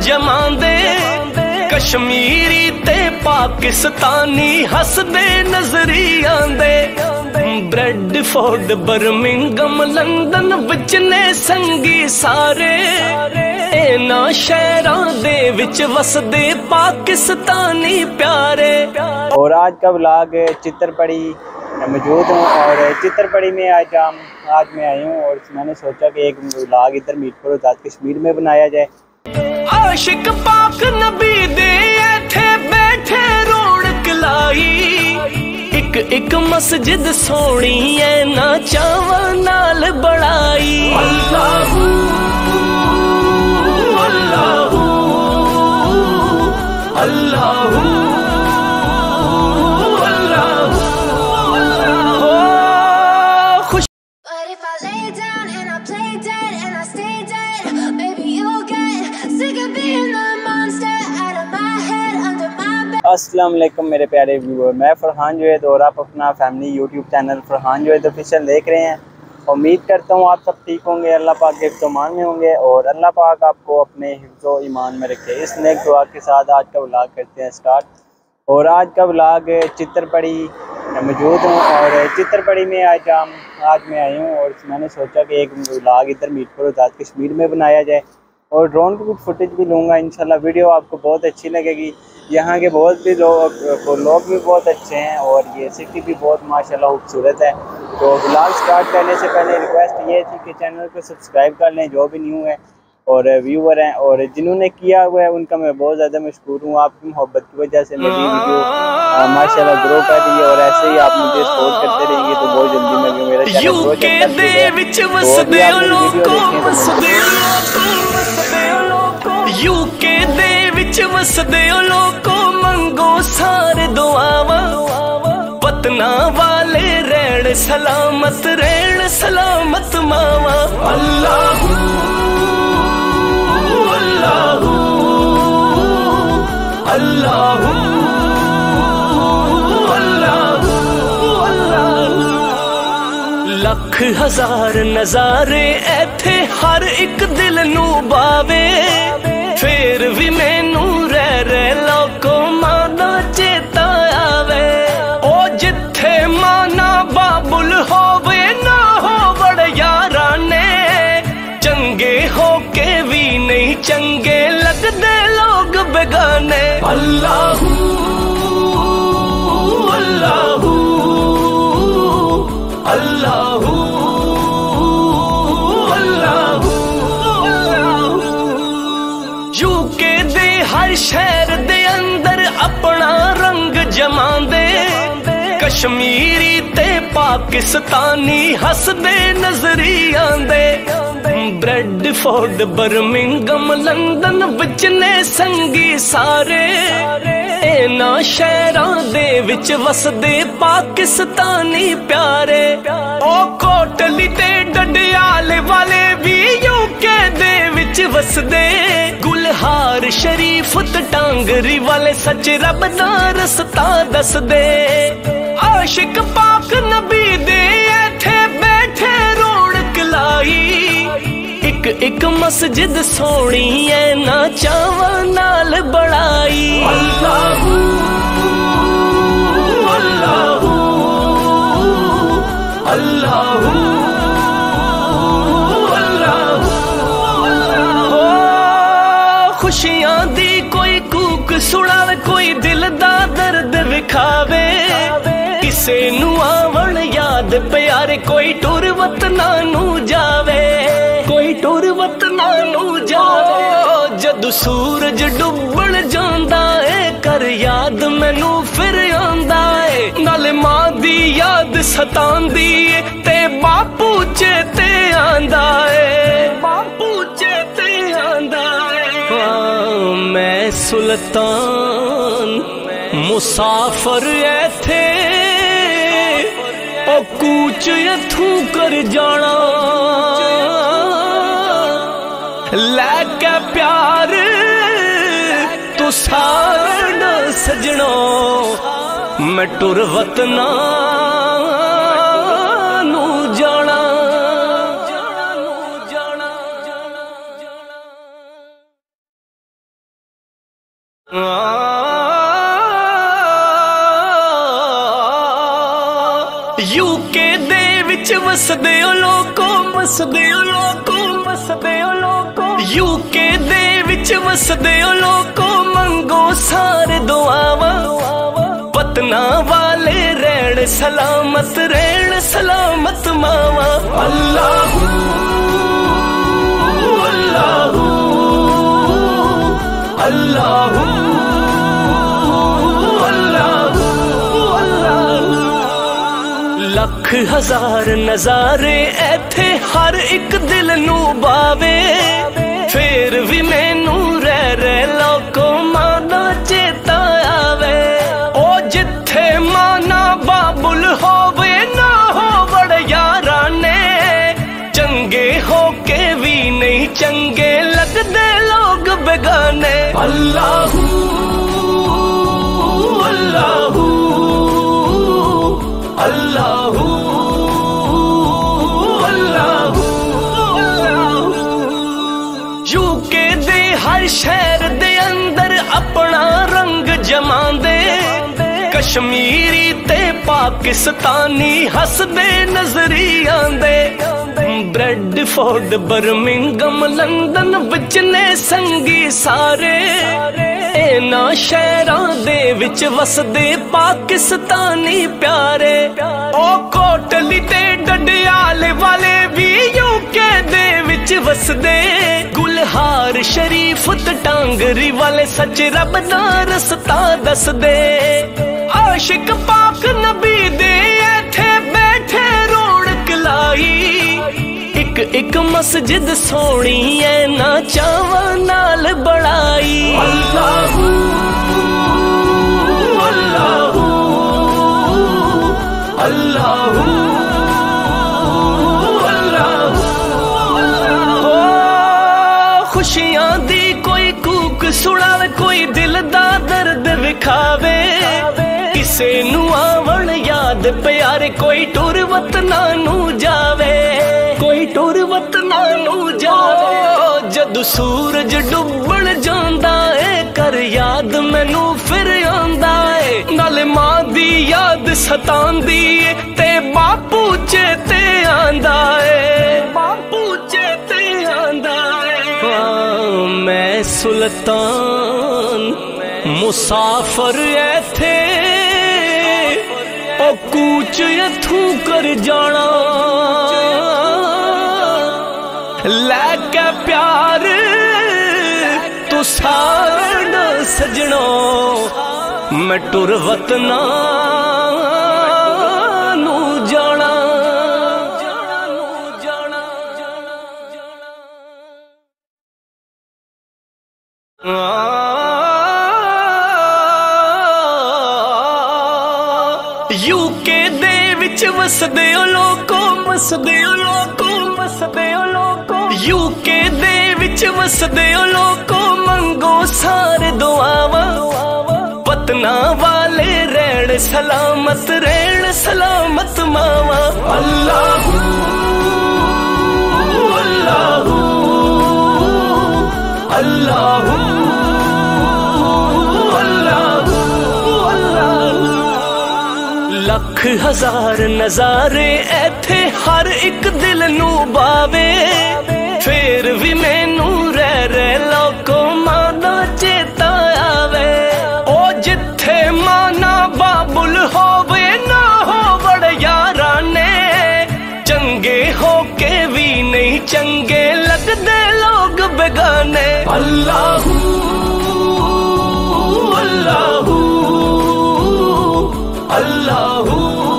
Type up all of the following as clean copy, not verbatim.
जमांदे कश्मीरी ते पाकिस्तानी हसदे नजरी आंदे ब्रेडफोर्ड बर्मिंगम लंदन विच ने संगी सारे इना शहरां दे विच वसदे पाकिस्तानी प्यारे। और आज का व्लॉग चित्रपड़ी मौजूद हूँ और चित्रपड़ी में आज मैं आई हूँ और मैंने सोचा कि एक व्लॉग इधर मीरपुर आज़ाद कश्मीर में बनाया जाए। आशिक पाक नबी दे थे बैठे रौनक लाई एक मस्जिद सोनी है ना चावा नाल बड़ाई। अल्लाहू अल्लाहू अल्लाहू अस्सलाम वालेकुम मेरे प्यारे व्यूअर, मैं फरहान जुवैद और आप अपना family YouTube channel Farhan Juwaid official देख रहे हैं। उम्मीद करता हूँ आप सब ठीक होंगे, अल्लाह पाक के इत्मीनान में होंगे और अल्लाह पाक आपको अपने हिफ्ज़ व ईमान में रखे। इस नेक दुआ के साथ आज का व्लॉग करते हैं स्टार्ट। और आज का व्लॉग चित्रपड़ी मौजूद हूँ और चित्रपड़ी में आज मैं आई हूँ और मैंने सोचा कि एक व्लॉग इधर मीरपुर आज़ाद कश्मीर में बनाया जाए और ड्रोन की कुछ फुटेज भी लूँगा। इंशाल्लाह वीडियो आपको बहुत अच्छी लगेगी। यहाँ के बहुत भी लोग भी बहुत अच्छे हैं और ये सिटी भी बहुत माशाल्लाह खूबसूरत है। तो व्लॉग स्टार्ट करने से पहले रिक्वेस्ट ये थी कि चैनल को सब्सक्राइब कर लें जो भी न्यू है और व्यूअर हैं, और जिन्होंने किया हुआ है उनका मैं बहुत ज़्यादा मशकूर हूँ। आपकी मोहब्बत की वजह से मेरी वीडियो माशाल्लाह ग्रो कर रही है और ऐसे ही आप मुझे सपोर्ट करते रहेंगे तो बहुत जल्दी मैं मेरा चैनल ग्रो यूके दे विच वसदे लोको मंगो सारे दुआवा पतना वाले रहन सलामत मावा। अल्लाहू अल्लाहू अल्लाहू अल्लाहू अल्लाहू लख हजार नजारे ऐथे हर एक दिल नू बावे फिर भी मैनू रह लोको माना चेता आवे। ओ जिथे माना बाबुल होवे ना हो बड़ याराने चंगे होके भी नहीं चंगे लगदे लोग बेगाने। अल्लाहू अल्लाहू अल्लाहू यूके दे हर शहर दे अंदर अपना रंग जमांदे कश्मीरी ते पाकिस्तानी हसदे नजरी आंदे ब्रेडफोर्ड बर्मिंगम लंदन विच ने संगी सारे इना शहरां दे विच वसदे पाकिस्तानी प्यारे। ओ कोटली ते डडियाल वाले भी यूके दे विच वसदे गुलहार शरीफ ते टांगरी वाले सच रब दा रस्ता दस दे। आशिक पाक नबी दे थे बैठे रौनक लाई एक मस्जिद सोनी है ना चावा नाल बड़ाई। अल्लाहू अल्लाहू अल्लाहू अल्लाहू खुशियां दी कोई कूक सुनावे कोई दिल दा दर्द विखावे किसे नू आवण याद प्यारे कोई टुर वतना नू जावे कोई टुर वतना नू जावे। जदू सूरज डुबण जांदा है कर याद मैनू फिर आंदा है नाले मां दी याद सतांदी ते बापू चेते आंदा है बापू चेते आंदा है। मैं सुल्तान मुसाफर ऐथे ओ कूच इथू कर जाना लैके प्यार तू सारा सजनो मैं टुर वतना यूके दे विच वसदे ओ लोको, वसदे ओ लोको, वसदे ओ लोको। यूके दे विच वसदे ओ लोको, मंगो सारे दुआवा। पतना वाले रहन सलामत, रहन सलामत मावा। अल्लाहू अल्लाहू अल्लाहू अल्लाहू अल्लाहू। लख हजार नजारे एथे हर एक दिल नू बावे, फिर भी मैनू रह लोको माना चेता आवे। ओ जिथे माना बाबुल होवे ना हो बड़ याराने, चंगे होके भी नहीं चंगे लगदे लोग बेगाने। अल्लाहू अल्लाहू अल्लाहू अल्लाहू अल्लाहू। यूके दे हर शहर दे अंदर अपना रंग जमांदे, कश्मीरी ते पाकिस्तानी हसदे नजरी आंदे। ब्रेडफोर्ड बर्मिंगम लंदन विच ने संगी सारे, इना शहरां दे विच वसदे पाकिस्तानी प्यारे। ओ कोटली ते डडियाल वाले भी यूके दे विच वसदे, गुलहार शरीफ ते टांगरी वाले सच रब दा रस्ता दसदे। आशिक पाक नबी दे इथे बैठे रौनक लाई, एक एक मस्जिद सोनी है ना चावा नाल बड़ाई। अल्लाहू अल्लाहू अल्लाहू अल्लाहू अल्लाहू। खुशियां दी कोई कूक सुनावे, कोई दिल दा दर्द विखावे, किसे नू आवण याद प्यारे, कोई टुर वतना नू जावे, कोई टुर वतना नू जावे। जदू सूरज डुबण जांदा है कर याद मैनू फिर आंदा है, नाले मां दी याद सतांदी है ते बापू चेते आंदा है, बापू चेते आंदा है। मैं सुल्तान मुसाफर एथे, ओ कूच इथू कर जाना, लैके प्यार तू सारना सजनो, मैं टुर वतना नू जाना। यूके दे विच वसदे ओ लोको, वसदे ओ लोको, वसदे ओ लोको। यूके दे विच वसदे ओ लोको, मंगो सारे दुआवा। पतना वाले रहन सलामत, रहन सलामत मावा। अल्लाहू अल्लाहू अल्लाहू अल्लाहू अल्लाहू। लख हजार नजारे एथे हर एक दिल नू बावे, फिर भी मैनू रह लोको माना चेता आवे। ओ जिथे माना बाबुल होवे ना हो बड़ याराने, चंगे होके भी नहीं चंगे लगदे लोग बेगाने। अल्लाहू अल्लाहू अल्लाहू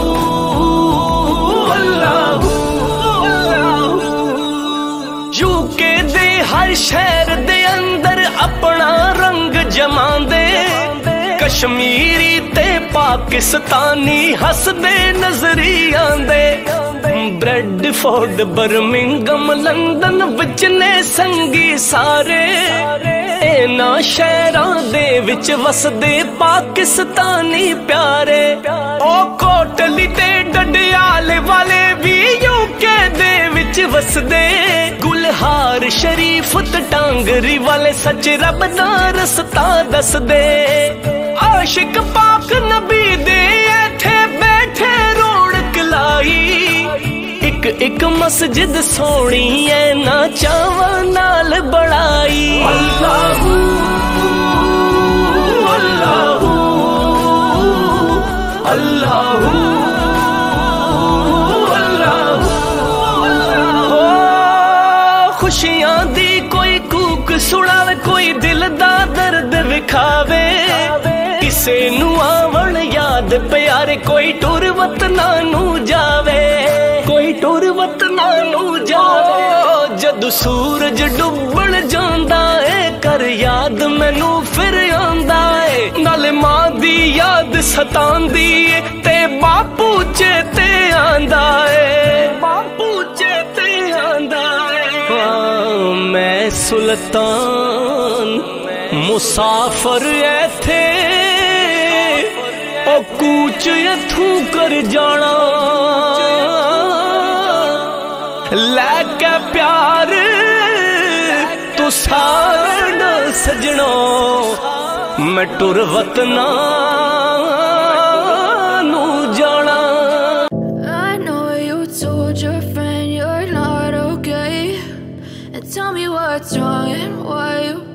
अल्लाहू अल्लाहू। यूके दे हर शहर दे अंदर अपना रंग जमांदे, कश्मीरी ते पाकिस्तानी हसदे नजरी आंदे। ब्रेडफोर्ड बर्मिंगम लंदन विच ने संगी सारे, इना शहरां दे विच वसदे पाकिस्तानी प्यारे। ओ कोटली ते डडियाल वाले भी यूके दे विच वसदे, गुल हार शरीफ ते टांगरी वाले सच रब दा रस्ता दस दे। आशिक पाक नबी दे इत्थे बैठे रौनक लाई। एक एक मस्जिद सोनी है ना चावां नाल बड़ाई। अल्लाहू अल्लाहू अल्लाहू खुशियां दी कोई कूक सुनावे, कोई दिल दा दर्द विखावे। किसे नू आवण याद प्यारे, कोई टुर वतना नू जावे, कोई टुर वतना नू जावे। जदू सूरज डुबण जांदा है कर याद मैनू फिर आंदा है। नाले मां दी याद सतांदी है ते बापू चेते आंदा है, बापू चेते आंदा है। मैं सुल्तान मुसाफर थे ओ कूच इथू कर जाना। लैके प्यार तू सारा सजनो, मैं टुर वतना नू जाना। I know you told your friend you're not okay, and tell me what's wrong and why you